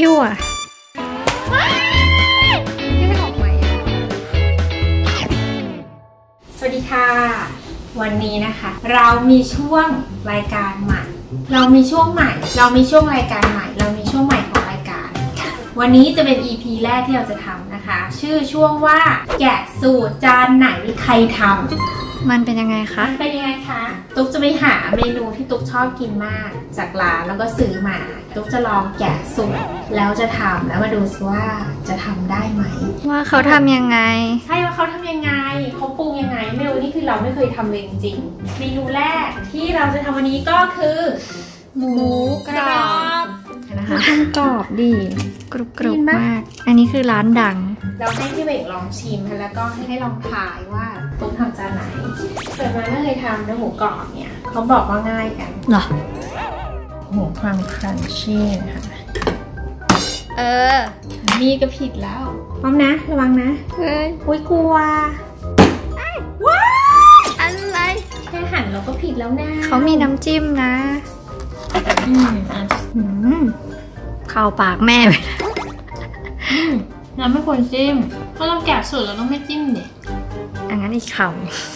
อิ่วอ่ะไม่ออกไหมสวัสดีค่ะวันนี้นะคะเรามีช่วงรายการใหม่เรามีช่วงรายการใหม่เรามีช่วงใหม่ของรายการวันนี้จะเป็น EP แรกที่เราจะทำนะคะชื่อช่วงว่าแกะสูตรจานไหนใครทำมันเป็นยังไงคะตุ๊กจะไปหาเมนูที่ตุ๊กชอบกินมากจากร้านแล้วก็ซื้อมาตุ๊กจะลองแกะสูตรแล้วจะทำแล้วมาดูสิว่าจะทำได้ไหมว่าเขาทำยังไงใช่ว่าเขาทำยังไงเขาปรุงยังไงเมนูนี้คือเราไม่เคยทำเลยจริงๆเมนูแรกที่เราจะทำวันนี้ก็คือหมูกรอบนะคะกรอบดีกรุบมากอันนี้คือร้านดังเราให้พี่เบกลองชิมแล้วก็ให้ลองทายว่าตุ๊กทำจานไหนเกิดมาไม่เคยทำนะหมูกรอบเนี่ยเขาบอกว่าง่ายกันเหรอหมูความครันชี่ค่ะมีก็ผิดแล้วพร้อมนะระวังนะอุ้ยกลัวว้าอะไรแค่หั่นเราก็ผิดแล้วนะเขามีน้ำจิ้มนะเข้าปากแม่ไปเราไม่ควรจิ้มเพราะเราแกะสูตรเราต้องไม่จิ้มดิงั้นอีกคำ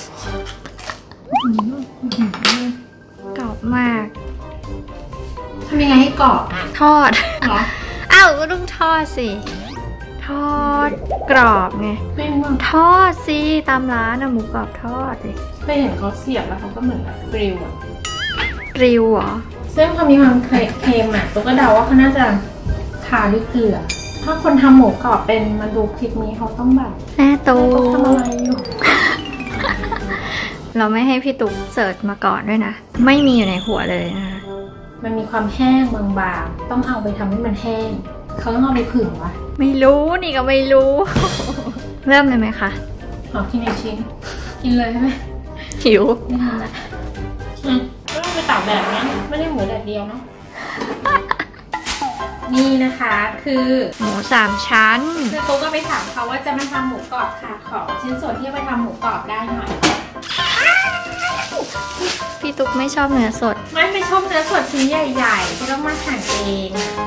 กรอบมากทำยังไงให้กรอบอ่ะทอดเหรออ้าวก็ต้องทอดสิทอดกรอบไงทอดสิตามร้านหมูกรอบทอดเลยเคยเห็นเขาเสียบแล้วเขาก็เหมือนแบบกริลอะกริลเหรอซึ่งเขามีความเค็มอ่ะตุ๊กก็เดาว่าเขาน่าจะทาด้วยเกลือถ้าคนทำหมูกรอบเป็นมาดูคลิปนี้เขาต้องแบบแม่ตุ๊กทำอะไรอยู่เราไม่ให้พี่ตุ๊กเสิร์ชมาก่อนด้วยนะไม่มีอยู่ในหัวเลยนะคะมันมีความแห้งบางๆต้องเอาไปทำให้มันแห้งเขาต้องเอาไปผึ่งวะไม่รู้นี่ก็ไม่รู้เริ่มเลยไหมคะขอกินอีกชิ้นกินเลยใช่ไหมหิวไม่ทำละก็ต้องไปตากแดดนะไม่ได้หมูแดดเดียวเนาะนี่นะคะคือหมู3 ชั้นคือตุ๊กก็ไปถามเขาว่าจะมาทำหมูกรอบค่ะขอชิ้นส่วนที่ไปทำหมูกรอบได้หน่อยพี่ตุ๊กไม่ชอบเนื้อสดไม่ชอบเนื้อสดชิ้นใหญ่ๆที่ต้องมาหั่นเอง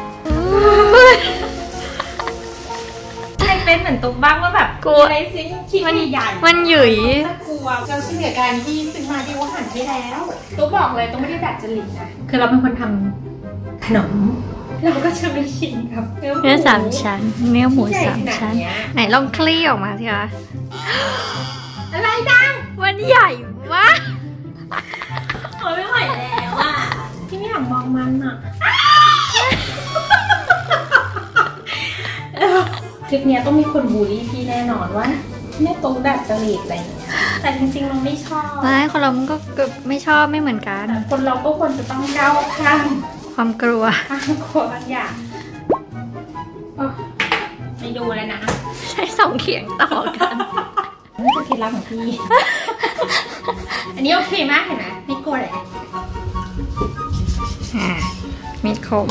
ใช่เป็นเหมือนตุ๊กบ้างว่าแบบมีอะไรชิ้นใหญ่ๆมันหยุ่ยกลัวเราเชื่อการที่ซื้อมาที่ว่าหั่นไปแล้วตุ๊กบอกเลยตุ๊กไม่ได้ดัดจริตนะคือเราเป็นคนทำขนมเราก็จะไม่ชินครับเนื้อ3 ชั้นเนื้อหมู3 ชั้นไหนลองคลี่ออกมาสิคะอะไรดังมันใหญ่มากโอ้ยไม่ไหวแล้วอ่ะที่ไม่อยากมองมันอ่ะคลิปนี้ต้องมีคนบูลลี่พี่แน่นอนว่าแม่ตุ๊กดัดจริตอะไรอย่างเงี้ยแต่จริงๆเราไม่ชอบไม่คนเรามันก็ไม่ชอบไม่เหมือนกันคนเราก็ควรจะต้องก้าวข้ามความกลัวบางอย่างไม่ดูแล้วนะใช้2 เขียงต่อกันนี่คือเคล็ดลับของพี่อันนี้โอเคมากเห็นไหมไม่กลัวเลยมีดคม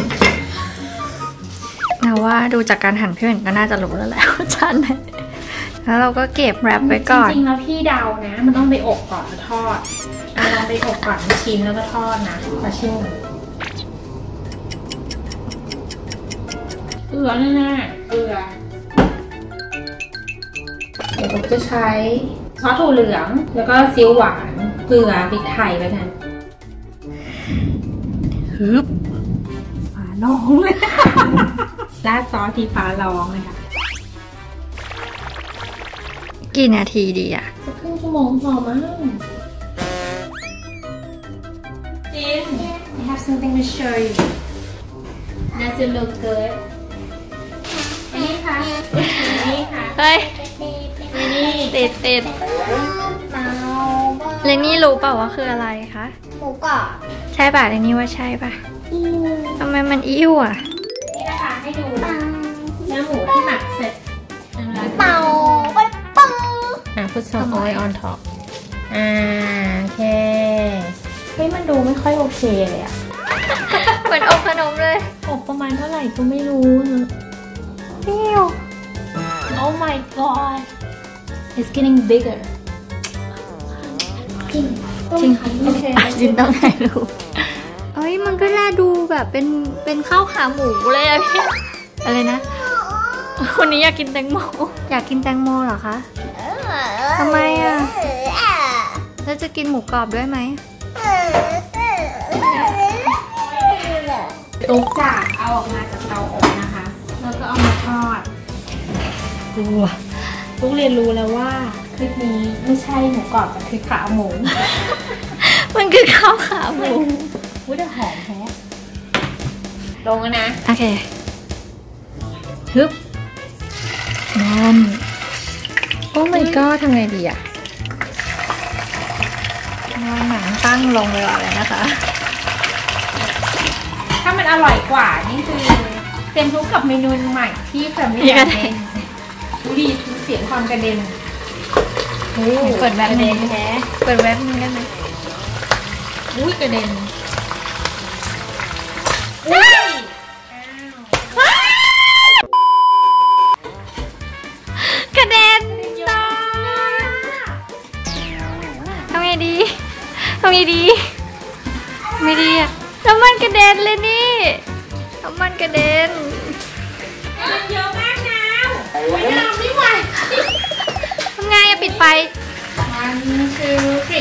แต่ว่าดูจากการหั่นพี่เหมือนก็น่าจะรู้แล้วแหละจานไหนแล้วเราก็เก็บแรปไว้ก่อนจริงๆแล้วพี่เดานะมันต้องไปอบก่อนแล้วทอดเราไปอบก่อนชิมแล้วก็ทอดนะมาชิมเกลือแน่ๆเกลือเดี๋ยวผมจะใช้ซอสถั่วเหลืองแล้วก็ซีอิ๊วหวานเกลือพริกไทยแล้วกันฟ้าร้องเลยราดซอสที่ฟ้าร้องเลยค่ะกี่นาทีดีอ่ะสักครึ่งชั่วโมงพอมั้งจิน I have something to show you Does it look good นี่ค่ะนี่ค่ะเฮ้ยติดเลนนี่รู้เปล่าว่าคืออะไรคะหมูกรอบใช่ป่ะเลนนี่ว่าใช่ป่ะทำไมมันอิ่วอ่ะนี่นะคะให้ดูเนื้อหมูที่หมักเสร็จเป่าปังput some oil on top โอเคเฮ้ยมันดูไม่ค่อยโอเคเลยอ่ะเหมือนอบขนมเลยอบประมาณเท่าไหร่ก็ไม่รู้นะอิ่ว Oh my god it's getting bigger จริงโอเคจริงต้องถ่ายรูปเอ้ยมันก็น่าดูแบบเป็นข้าวขาหมูเลยอะพี่อะไรนะวันนี้อยากกินแตงโมอยากกินแตงโมเหรอคะทำไมอ่ะแล้วจะกินหมูกรอบด้วยไหมตุ๊กจะเอาออกมาจากเตาอบนะคะแล้วก็เอามาทอดตุ๊กเรียนรู้แล้วว่าคลิปนี้ไม่ใช่หมูกรอบแต่คือขาหมูมันคือข้าวขาหมูอุ้ยแต่หอมแท้ลงแล้วนะโอเคฮึบนั่นโอ้ my god ทำไงดีอะนอนหนังตั้งลงเลยนะคะถ้ามันอร่อยกว่านี่คือเต็มทุกกับเมนูใหม่ที่แบบไม่กระเด็นดูดีเสียงความกระเด็นเปิดแว็บนึงแท้เปิดแว็บนึงได้ไหมอุ้ยกระเด็นกระเด็นทำไงดีไม่ดีอะน้ำมันกระเด็นเลยนี่น้ำมันกระเด็นมันเยอะมากนะน้ำไม่ไหวทำไงอะปิดไฟมันคือสิ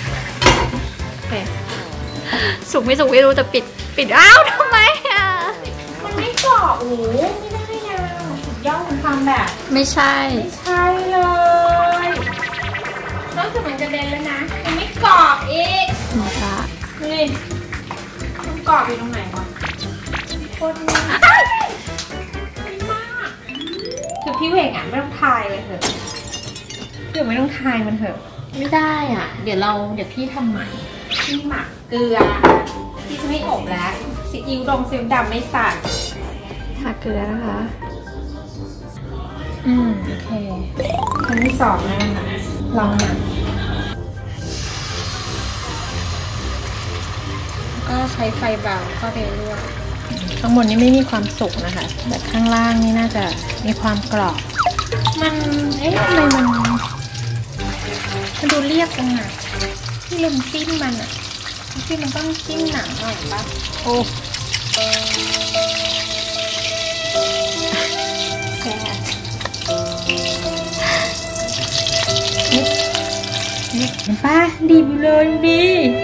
สุกไม่สุกไม่รู้แต่ปิดอ้าวทำไมอะมันไม่กรอบโอ้ไม่ได้นะสุดยอดมันทำแบบไม่ใช่เลยนอกจากมันกระเด็นแล้วนะมันไม่กรอบอีกนี่มันกรอบอยู่ตรงไหนวะคนมากคือพี่เวงอ่ะไม่ต้องทายเลยเถอะพี่ไม่ต้องทายมันเถอะไม่ได้อ่ะเดี๋ยวพี่ทำใหม่พี่หมักเกลือพี่จะไม่อบแล้วซีอิ๊วดำไม่ใส่หมักเกลือนะคะโอเคครั้งที่สองแล้วนะลองหมักก็ใช้ไฟเบาก็ไปลวกข้างบนนี้ไม่มีความสุกนะคะแต่ข้างล่างนี่น่าจะมีความกรอบมันทำไมมันดูเรียบจังอ่ะที่ลืมจิ้มมันอ่ะที่มันต้องจิ้มหนังหน่อยปะโอ้แซ่บนี่เห็นปะดีไปเลยดี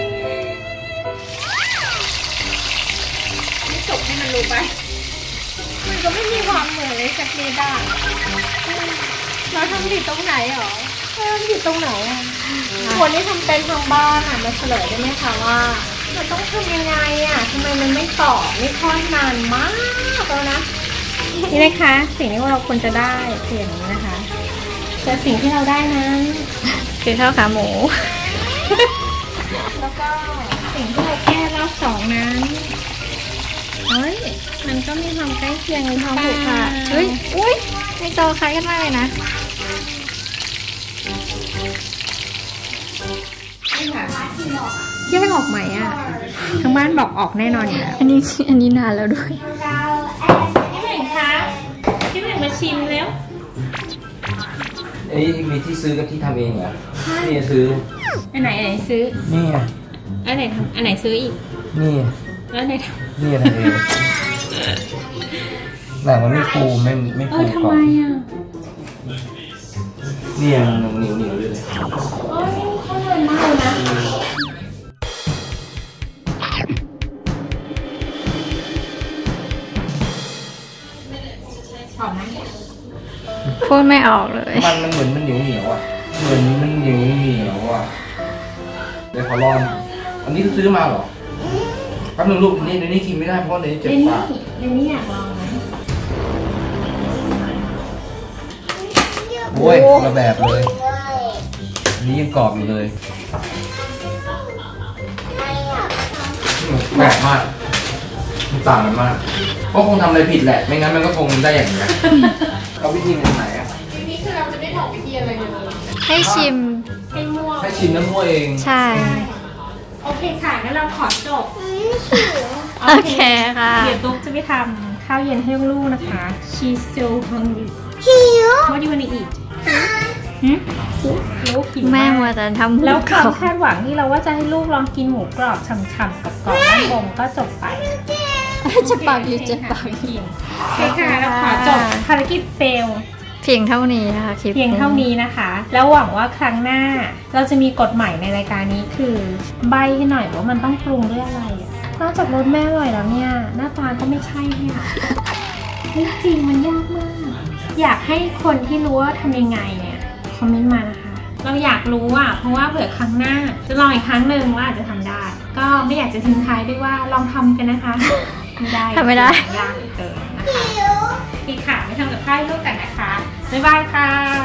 ไม่สุกให้มันรู้ไปมันก็ไม่มีความเหมือนเลยสักนิดอ่ะเราทำผิดตรงไหนหรอผิดตรงไหนอ่ะคนที่ทำเป็นทางบ้านอ่ะมาเฉลยได้ไหมคะว่าเราต้องทำยังไงอ่ะทำไมมันไม่ตอบไม่ทอดนานมากแล้วนะนี่นะคะสิ่งที่เราควรจะได้เปลี่ยนนี้นะคะแต่สิ่งที่เราได้นั้นคือข้าวขาหมูแล้วก็สิ่งที่เราแก้รอบสองนั้นเฮ้ยมันก็มีความใกล้เคียงในท้องถูกค่ะเฮ้ยอุ้ยในจอคล้ายกันมากเลยนะแยกออกไหมอ่ะทางบ้านบอกออกแน่นอนอยู่แล้วอันนี้นานแล้วด้วยพี่เหม่งคะพี่เหม่งมาชิมแล้วมีที่ซื้อกับที่ทำเองเหรอนี่ซื้ออันไหนซื้อนี่อันไหนซื้ออีกนี่แล้วไหนทำนี่ทำเองแต่มันไม่ฟูไม่ฟูทำไมอ่ะนี่ยังเหนียวเลยโอ้ยเขาเดินมากเลยนะหอมไหมพูดไม่ออกเลยมันเหมือนมันเหนียวอ่ะเหมือนมันเหนียวอ่ะเดี๋ยวขอลองอันนี้ซื้อมาเหรอแป๊บนึงลูกนี่กินไม่ได้เพราะในเจ็บปากในนี้อยากลองไหมโอ้ยคนละแบบเลยอันนี้ยังกรอบอยู่เลยแปลกมากมันต่างกันมากก็คงทำอะไรผิดแหละไม่งั้นมันก็คงได้อย่างนี้เราวิธีไหนอ่ะวิธีคือเราจะไม่บอกวิธีอะไรเลยให้ชิมให้ชิมน้ำมั่วเองใช่โอเคค่ะงั้นเราขอจบโอเคค่ะเดี๋ยวตุ๊กจะไปทำข้าวเย็นให้ลูกนะคะ She's so hungry What do you want to eat แม่มัวแต่ทำหมูกรอบแล้วความคาดหวังที่เราว่าจะให้ลูกลองกินหมูกรอบฉ่ำๆกับกรอบด้านบนก็จบไปจะปากอยู่เจ็บปากกินโอเคค่ะแล้วารกิจเฟลเพียงเท่านี้นะคะคลิปเพียงเท่านี้นะคะ แล้วหวังว่าครั้งหน้าเราจะมีกฎใหม่ในรายการนี้คือใบให้หน่อยว่ามันต้องปรุงด้วยอะไรอะนอกจากรสแม่อร่อยแล้วเนี่ยหน้าตาก็ไม่ใช่เนี่ยไม่จริงมันยากมาก อยากให้คนที่รู้ว่าทำยังไงเนี่ยคอมเมนต์มานะคะ เราอยากรู้อ่ะเพราะว่าเผื่อครั้งหน้าจะลองอีกครั้งหนึ่งว่าอาจจะทำได้ ก็ไม่อยากจะทิ้งท้ายด้วยว่าลองทำกันนะคะไม่ได้ทำไม่ได้ยากเหลือเกินนะคะอีกค่ะไม่ทำกับข้าวให้ลูกกันนะคะบ๊ายบายค่ะ